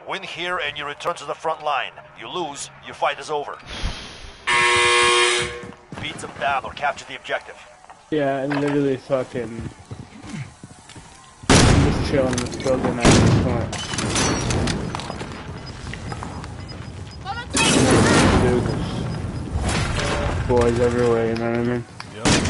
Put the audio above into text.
Win here and you return to the front line. You lose, your fight is over. Beat them down or capture the objective. Yeah, and literally fucking... I'm just chilling in this building at this point. Dude, there's boys everywhere, you know what I mean? Yep.